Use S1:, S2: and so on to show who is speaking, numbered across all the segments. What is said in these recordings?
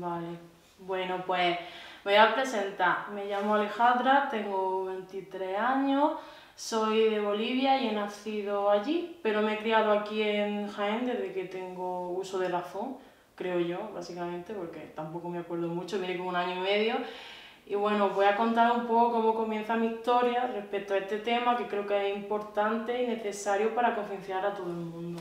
S1: Vale, bueno, pues me voy a presentar. Me llamo Alejandra, tengo 23 años, soy de Bolivia y he nacido allí, pero me he criado aquí en Jaén desde que tengo uso de razón, creo yo, básicamente, porque tampoco me acuerdo mucho, vine con un año y medio. Y bueno, voy a contar un poco cómo comienza mi historia respecto a este tema que creo que es importante y necesario para concienciar a todo el mundo.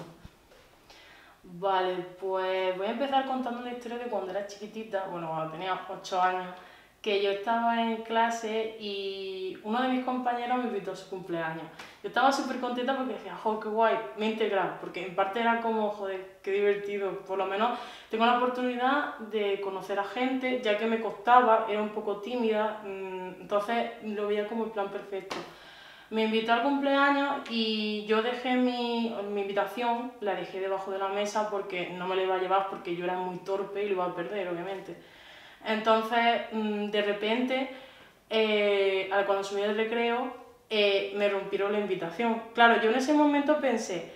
S1: Vale, pues voy a empezar contando una historia de cuando era chiquitita, bueno, cuando tenía 8 años, que yo estaba en clase y uno de mis compañeros me invitó a su cumpleaños. Yo estaba súper contenta porque decía, jo, qué guay, me he integrado, porque en parte era como, joder, qué divertido, por lo menos tengo la oportunidad de conocer a gente, ya que me costaba, era un poco tímida, entonces lo veía como el plan perfecto. Me invitó al cumpleaños y yo dejé mi invitación, la dejé debajo de la mesa porque no me la iba a llevar porque yo era muy torpe y lo iba a perder, obviamente. Entonces, de repente, cuando subí el recreo, me rompieron la invitación. Claro, yo en ese momento pensé,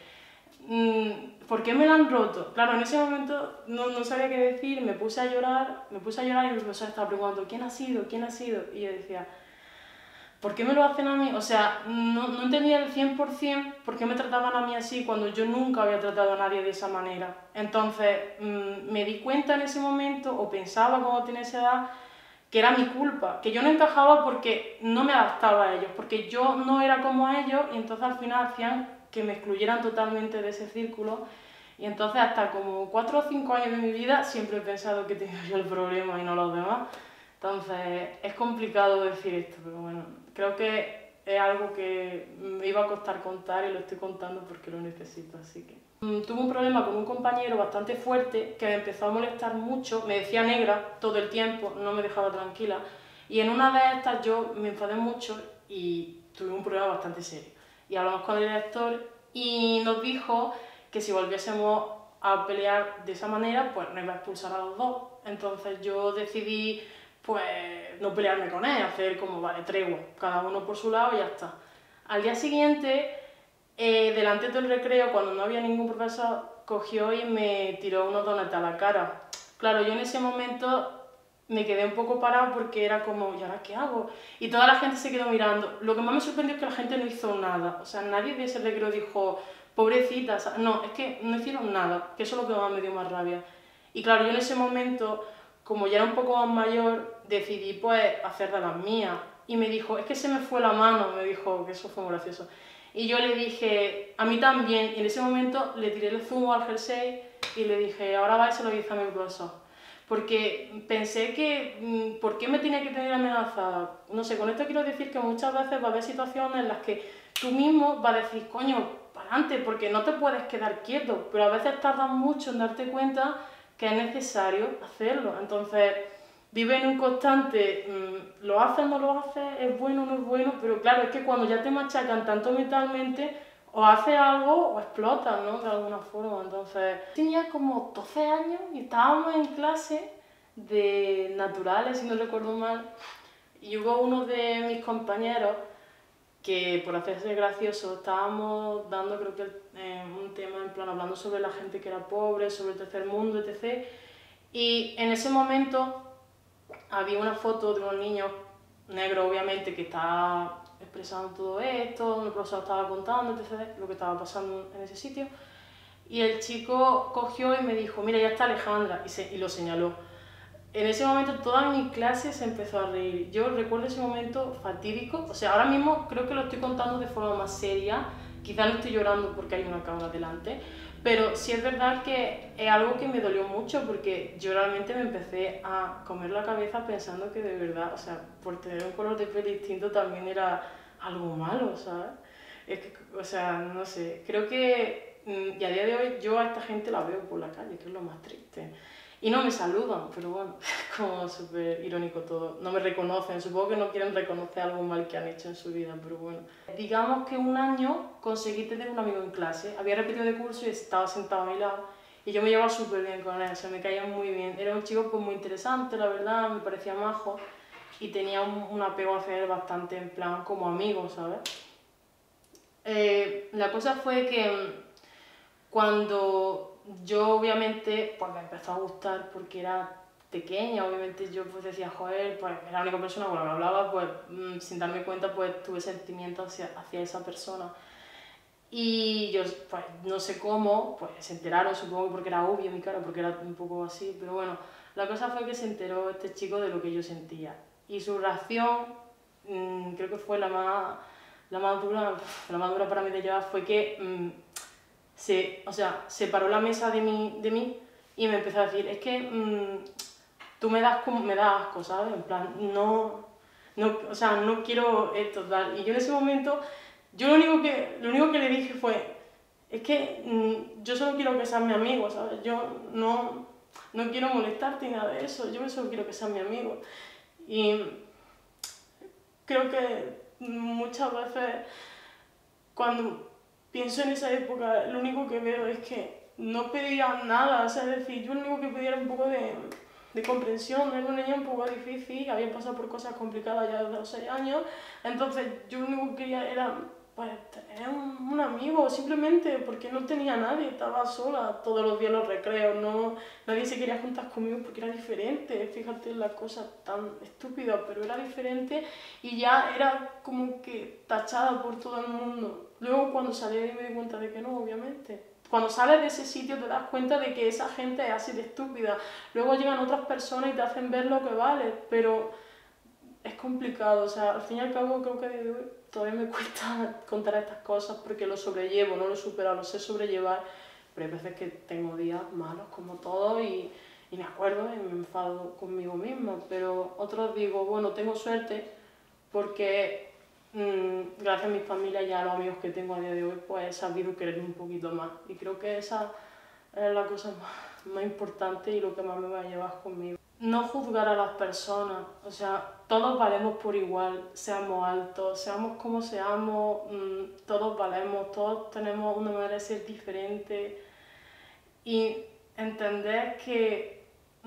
S1: ¿por qué me la han roto? Claro, en ese momento no sabía qué decir, me puse a llorar y mi profesor estaba preguntando, ¿quién ha sido? ¿Quién ha sido? Y yo decía, ¿por qué me lo hacen a mí? O sea, no entendía el 100% por qué me trataban a mí así cuando yo nunca había tratado a nadie de esa manera. Entonces, me di cuenta en ese momento, o pensaba cuando tenía esa edad, que era mi culpa, que yo no encajaba porque no me adaptaba a ellos, porque yo no era como ellos y entonces al final hacían que me excluyeran totalmente de ese círculo. Y entonces hasta como 4 o 5 años de mi vida siempre he pensado que tenía yo el problema y no los demás. Entonces es complicado decir esto, pero bueno, creo que es algo que me iba a costar contar y lo estoy contando porque lo necesito, así que... Tuve un problema con un compañero bastante fuerte que me empezó a molestar mucho, me decía negra todo el tiempo, no me dejaba tranquila, y en una de estas yo me enfadé mucho y tuve un problema bastante serio. Y hablamos con el director y nos dijo que si volviésemos a pelear de esa manera, pues nos iba a expulsar a los dos. Entonces yo decidí pues no pelearme con él, hacer como, vale, tregua, cada uno por su lado y ya está. Al día siguiente, delante del recreo, cuando no había ningún profesor, cogió y me tiró unos donuts a la cara. Claro, yo en ese momento me quedé un poco parado porque era como, ¿y ahora qué hago? Y toda la gente se quedó mirando. Lo que más me sorprendió es que la gente no hizo nada. O sea, nadie de ese recreo dijo, pobrecita, no, es que no hicieron nada, que eso es lo que más me dio más rabia. Y claro, yo en ese momento, como ya era un poco más mayor, decidí pues hacer de las mías. Y me dijo, es que se me fue la mano, me dijo, que eso fue muy gracioso. Y yo le dije, a mí también, y en ese momento le tiré el zumo al jersey y le dije, ahora va y se lo dice a mi profesor. Porque pensé que, ¿por qué me tiene que tener amenazada? No sé, con esto quiero decir que muchas veces va a haber situaciones en las que tú mismo vas a decir, coño, para adelante, porque no te puedes quedar quieto, pero a veces tardas mucho en darte cuenta que es necesario hacerlo. Entonces, vive en un constante, lo haces, no lo haces, es bueno, no es bueno, pero claro, es que cuando ya te machacan tanto mentalmente, o haces algo o explotas, ¿no? De alguna forma. Entonces, tenía como 12 años y estábamos en clase de naturales, si no recuerdo mal, y hubo uno de mis compañeros que por hacerse gracioso estábamos dando, creo que un tema en plan hablando sobre la gente que era pobre, sobre el tercer mundo, etc. Y en ese momento había una foto de unos niños negros, obviamente, que estaba expresando todo esto, el profesor estaba contando, etc., lo que estaba pasando en ese sitio. Y el chico cogió y me dijo, mira, ya está Alejandra, y lo señaló. En ese momento toda mi clase se empezó a reír. Yo recuerdo ese momento fatídico, o sea, ahora mismo creo que lo estoy contando de forma más seria, quizá no estoy llorando porque hay una cámara delante, pero sí es verdad que es algo que me dolió mucho porque yo realmente me empecé a comer la cabeza pensando que de verdad, o sea, por tener un color de piel distinto también era algo malo, ¿sabes? Es que, o sea, no sé, creo que y a día de hoy yo a esta gente la veo por la calle, que es lo más triste. Y no me saludan, pero bueno, es como súper irónico todo. No me reconocen, supongo que no quieren reconocer algo mal que han hecho en su vida, pero bueno. Digamos que un año conseguí tener un amigo en clase. Había repetido de curso y estaba sentado a mi lado. Y yo me llevaba súper bien con él, o sea, me caía muy bien. Era un chico pues muy interesante, la verdad, me parecía majo. Y tenía un apego hacia él bastante en plan como amigo, ¿sabes? La cosa fue que cuando yo obviamente pues me empezó a gustar porque pequeña, obviamente yo pues decía, joder, pues era la única persona con la que hablaba, pues sin darme cuenta pues tuve sentimientos hacia esa persona. Y yo, pues no sé cómo, pues se enteraron, supongo que porque era obvio mi cara, porque era un poco así, pero bueno, la cosa fue que se enteró este chico de lo que yo sentía. Y su reacción, creo que fue la más dura para mí de llevar, fue que o sea, separó la mesa de mí y me empezó a decir, es que tú me das asco, ¿sabes? En plan, o sea, no quiero esto, tal. Y yo en ese momento, yo lo único que le dije fue, es que yo solo quiero que seas mi amigo, ¿sabes? Yo no quiero molestarte ni nada de eso, yo solo quiero que seas mi amigo. Y creo que muchas veces cuando pienso en esa época, lo único que veo es que no pedía nada, o sea, es decir, yo lo único que pedía era un poco de comprensión, era una niña un poco difícil, había pasado por cosas complicadas ya desde los 6 años, entonces yo lo único que quería era pues tener un amigo, simplemente porque no tenía a nadie, estaba sola todos los días en los recreos, nadie se quería juntar conmigo porque era diferente, fíjate las cosas tan estúpidas, pero era diferente y ya era como que tachada por todo el mundo. Luego cuando salí de ahí me di cuenta de que no, obviamente. Cuando sales de ese sitio te das cuenta de que esa gente es así de estúpida. Luego llegan otras personas y te hacen ver lo que vale, pero es complicado. O sea, al fin y al cabo creo que todavía me cuesta contar estas cosas porque lo sobrellevo, no lo he superado, lo sé sobrellevar. Pero hay veces que tengo días malos como todos y me acuerdo y me enfado conmigo misma. Pero otros digo, bueno, tengo suerte porque gracias a mi familia y a los amigos que tengo a día de hoy, pues he sabido quererme un poquito más. Y creo que esa es la cosa más importante y lo que más me va a llevar conmigo. No juzgar a las personas, o sea, todos valemos por igual, seamos altos, seamos como seamos, todos valemos, todos tenemos una manera de ser diferente y entender que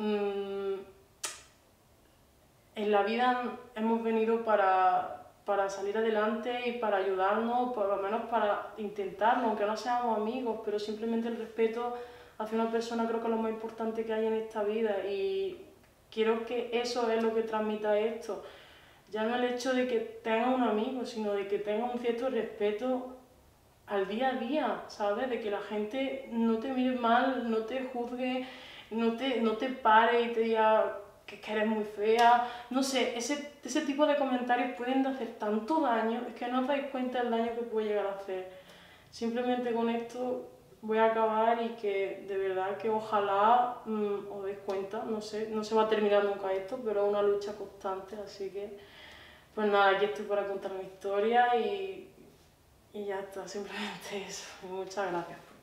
S1: en la vida hemos venido para salir adelante y para ayudarnos, por lo menos para intentarlo, aunque no seamos amigos, pero simplemente el respeto hacia una persona creo que es lo más importante que hay en esta vida y quiero que eso es lo que transmita esto. Ya no el hecho de que tenga un amigo, sino de que tenga un cierto respeto al día a día, ¿sabes? De que la gente no te mire mal, no te juzgue, no te pare y te diga que eres muy fea. No sé, ese tipo de comentarios pueden hacer tanto daño, es que no os dais cuenta del daño que puede llegar a hacer. Simplemente con esto voy a acabar y que de verdad que ojalá os deis cuenta, no sé, no se va a terminar nunca esto, pero es una lucha constante, así que pues nada, aquí estoy para contar mi historia y ya está, simplemente eso. Muchas gracias.